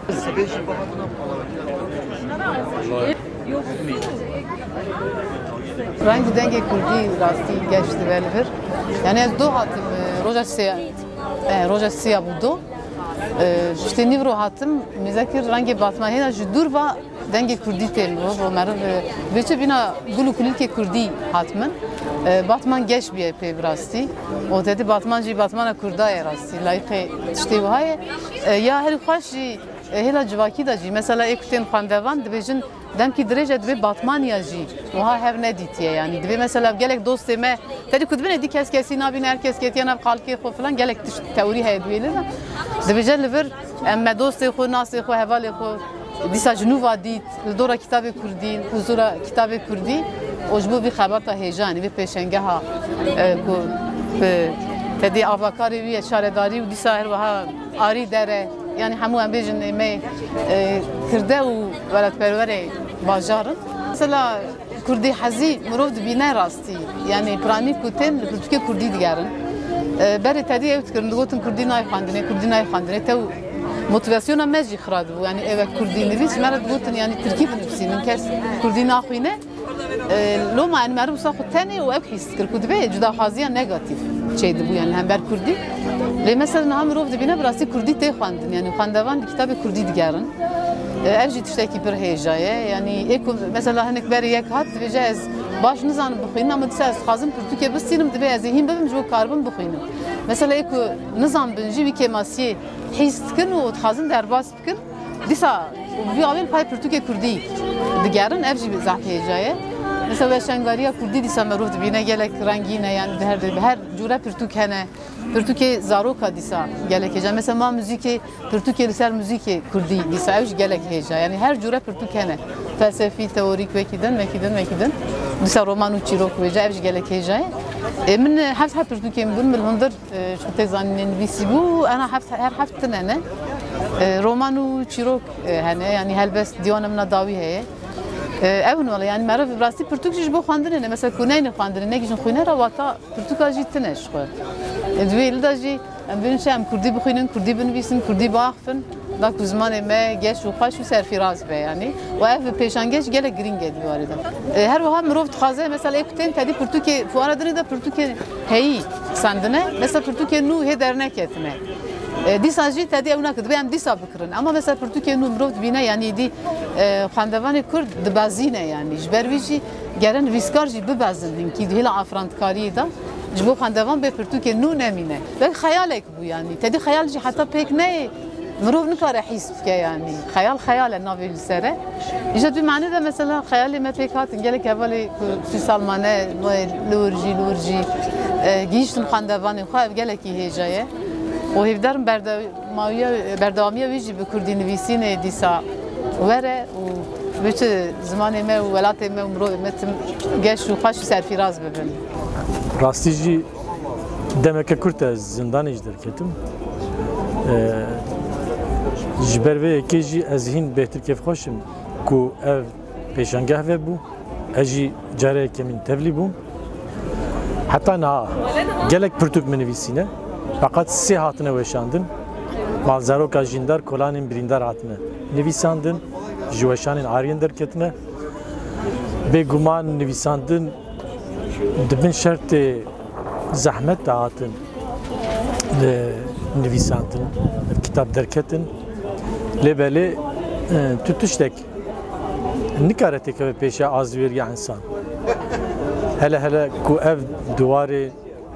Rengi denge Kurdi rastî geçti velvir. Yani ez do hatim roja siya budo. İşte nivro hatim mizakir rengi batma hena ji dur va denge Kurdi tel o merv veçe bina gulu kulilke Kurdi hatmen. Batman geç bir epey rastî. O dedi Batmancı Batmana Kurda rastî. Layıkı işte vaye ya her xaş hela civaki da ji mesela ekten pandevan dibejin demki derece dibe Batmanya ji oha hev ne ditiye yani dibe mesela gelek dosteme dedi kudbene di kes nabin herkes ketiyana kalki xo falan gelek teori hediyeli dibece liver emme doste xo nasi xo hevale xo disa jnuva dit dora kitabı Kurdi huzura kitabı Kurdi ojbu bir xabarta heyecan ve peşengaha ku tedi avakari ve şaredari disa her vaha ari dere yani hamu em bejin me kirde u velat pervere bajarın. Mesela Kurdi hazi murov dibine rastî yani prani kuten Türkiye Kurdi digerin. Beri tedi ev tıkırın gotun Kurdi nay xandine tev motivasyona mezi xrad bu yani eve Kurdi nivîs merad gotun yani Türkiye nivîsinin kes Kurdi naxwîne lo ma en meru saxu tane u ev his kir kudbe cuda haziya negatif şeydi bu yani hember Kurdi. Le mesela ham rov dibine birası Kurdi te xwandin yani xwandevan kitabı Kurdi digerin. Evji tişteki bir heyecaye yani eko mesela hanek beri yek hat dibece ez baş nizanı bixwînin ama disa ez xazim Türkiye bistînim dibe ez hîn bibim ji karbim bixwînim. Mesela eko nizam bin jî wî kemasiye his dikin û xazim derbas bikin disa vî avên pay Türkiye Kurdi digerin ev jî zeh heyecaye. Mesela şengariya Kurdi disa merov dibine gelek rengîne yani her cure Türk hene Türkiye zaroka disa gelek heyecan. Mesela ma müziki Türkiye ser müziki Kurdi disa ev gelek heyecan. Yani her cure Türk hene felsefi teorik vekiden disa roman u çirok veja ev gelek heyecan. Min heft Türkiye min bil hundir şu tezaninin visi bu ana her haftanene roman u çirok hene yani helbest diyanımna davi heye. Evun valla yani merhaba rastî Türkçe bu xwandinê mesela kuneyne xwandinê nekîjin xwîne ra wata Türka jî tune xwe. Divê li da jî em bêhnin em Kurdî bixwînin, Kurdî binivîsin, Kurdî biaxivin da ku zimanê me geş û xweş û serfîraz be yani û ev pêşangeç gelek giring e dîwarê de. Her wiha mirov dixwaze mesela ê ku tên tedî Pirtûkê fuara dirê de Pirtûkê heyî sandine mesela Pirtûkê nû hê derneketine. Dîsa jî tedî ew nakir dibe em dîsa bikirin ama mesela Pirtûkê nû mirov dibîne yani dî xwendevanê Kurd dibezîne yani ji ber wî jî geren nivîskar jî bibezin hinkî hêla afrandkariyê da ji bo xwendevan bê Pirtûkê nû nemîne. Belki xeyalek bû yani tedî xeyal jî heta pêk neyê mirov nikare hîs bike yani xeyal e navê li ser e. Îja dû manê de mesela xeyalê me pêk hatin gelek hevalê ku sî salmane li wir jî gihîştin xwendevanê xwe ev gelekî hêja ye. O hevdarım berdewamiya wî jî bi Kurdî nivîsînê dîsa were û bütün zimanê me û welatê me û mirovê me tim geş û xweş û serfîraz bibin. Rastî jî demeke Kurd ez zindanê jî derketim. Ji ber vê yekê jî ez hîn bêhtir kêfxweşim ku ev pêşangeh ve bû ez jî carekê min tevlî bûm. Heta niha gelek Pirtûk min nivîsîne. Fakat sê hatine weşandin, malzeroka jîndar kolanên birîndar hatine nivîsandin, ji weşanên ariyên derketine. Bêguman nivîsandin dibin şertê zehmet de hatin nivîsandin, kitap derketin. Lêbelê tu tiştek nikare têkeve pêşa azvêriya insan. Hele ku ev duwarê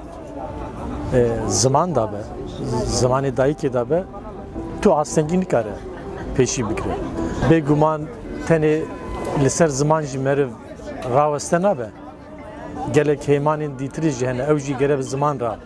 zaman da be, zamanê dayîkê da be, tu astengî nikare pêşî bikire. Bêguman tenê li ser ziman jî meriv raweste nabe. Gelek heymanên dîtirî jî hene, ew jî gerek ziman ra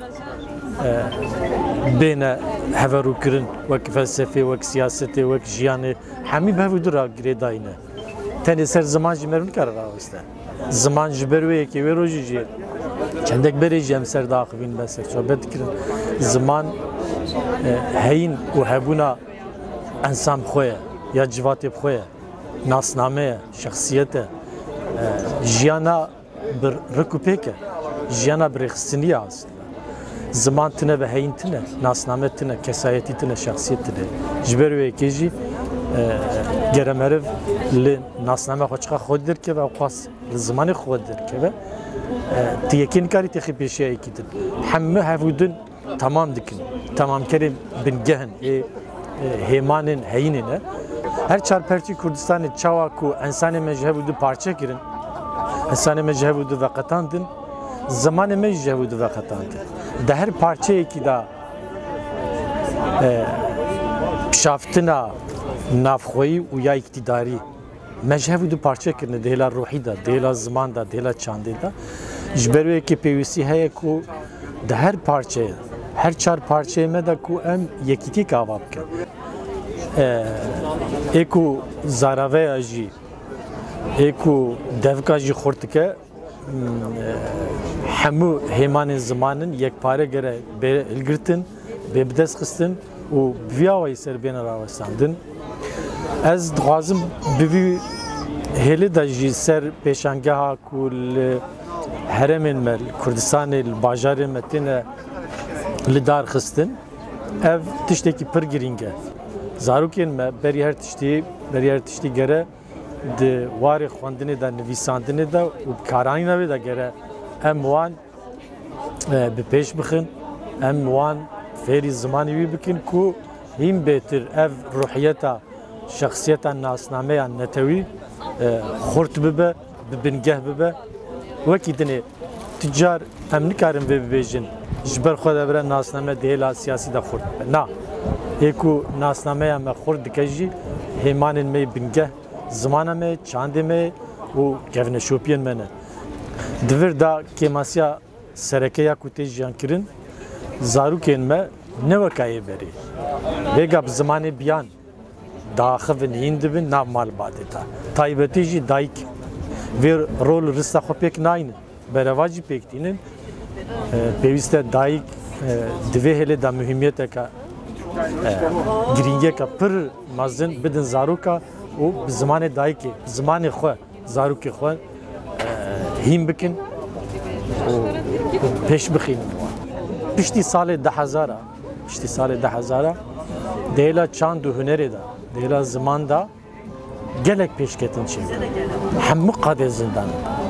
bêne heverûkirin, wek felsefê, wek siyasetê, wek jiyanê, hemî bi hevû ra girêdayîne. Tenê ser ziman jî meriv nikare raweste. Ziman ji ber wê yekê wê rojî jî çendek berê jî em ser daxivîn besek sohbet dikirin. Ziman heyîn û hebûna ensan xwe ye ya civatê xwe ye, nasname ye, şexsiyet e, jiyana bir rik û pêk e, jiyana bir rêxistinî ye aslında. Ziman tune ve heyîn tune, nasname tune, kesayetî tune, şexsiyet tune. Ji ber wê yekê jî گرمرف ل ناسنامه خوشخه خود در که و قاس زمان خود در که و تیکین کاری تخی پیشه ایکیدن همه هفودن تمام دکن تمام کریم بنگهن هیمانن هینه هر چهار پرچی کردستان چاواکو انسان مجهودو پارچه کرن انسان مجهودو وقتاندن زمان مجهودو وقتاندن ده هر پارچه ایکی دا شافتنا نافخویی و یا اقتداری مجهودو پارچه کرنه دهلا روحی دا دهلا زمان دا دهلا چانده دا جبروی که پیوسی هیا کو ده هر پارچه هر چهار پارچه مده کو ام یکیتی که آواب کن ایکو زاراوه آجی ایکو devka jî xortike hemû hêmanên zimanin yekpare gere hilgirtin bê bidest xistin û viya wayî serbêne rawestandin. Ez dixwazim bi vî hêlê de jî ser pêşangeha ku li heremên me li Kurdistanê li bajarê me têne li dar xistin ev tiştekî pir girîng e. Zarokên me berî her tiştî gere di warê xwendinê de nivîsandinê de û karanîna wê de gere em wan bi pêş bixin em wan fêrî zimanî wî bikin ku hîn bêtir ev ruhiyeta şexsiyeta nasnameya netewî xurt bibe bi bingeh bibe wekî dinê tîcar em nikarin vê bibêjin ji ber xwe de bire nasname dihêla siyasî de xurt bibe na ê ku nasnameya me xurt dike jî hêmanên me bingeh zimana me, çandê me û gevneşopiyên me ne. Divir da kêmasiya serekeya ku tê jiyan kirin zarokên me ne wekayê berê. Vêga bi zimanê biyan daxivin hîn dibin nav malbatê ta. Taybetî jî dayîk vê rol rista xwe pêk nayînin. Bereva jî pêk tînin. Pêwîst e dayîk divê hêlê da mühimiyeteka girîngeka pir mezin bidin zaroka û bi zimanê dayîkê, bi zimanê xwe, zarokê xwe hîn bikin û pêş bixînin wan. Piştî salê 2000 piştî salê 2000 dihêla çand û hunerê de, dihêla ziman da gelek pêşketin çêbû. Hemû qadê zindan.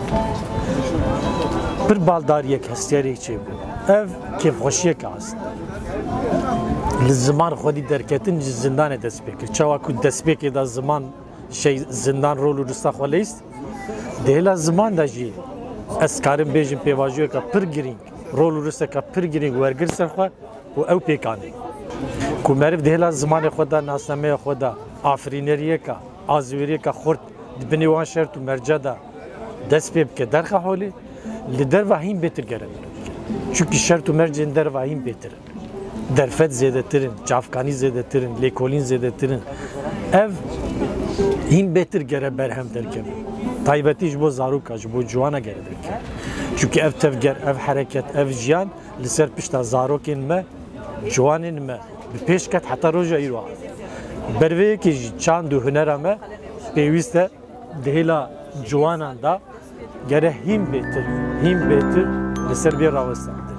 Pir baldariyek hestiyarek çêbû. Ev kêfxweşiyek aslında. Li ziman xwedî derketin ji zindanê dest pê kir. Çawa ku dest pêkê da ziman zindan rol û rista xwe lêst dihêla ziman de jî ez karim bêjim pêvajiyeka pir girîng rol û risteka pir girîng wergir ser xwe û ew pêkanê. Ku meriv dihêla zimanê xwe da nasnameya xwe da afirîneriyeka azwêriyeka xurt di binê wan şert û merce da dest pê bike derxe holê li derva hîn bêtir gere. Çünkü şert û mercên derva hîn bêtir. Derfet zêdetirin, çavkanî zêdetirin, lêkolîn zêdetirin. Ev hîn bêtir gere berhem derkevin. Taybetî ji bo zaroka, ji bo ciwana gere derkevin. Çünkü ev tevger, ev hereket, ev jiyan li ser pişta zarokên me, ciwanên me bi pêş ket heta roja îro. Berveyekê jî çand û hunera me pêwîst e dihêla ciwanan da gere hîn bêtir li ser bê rawestan.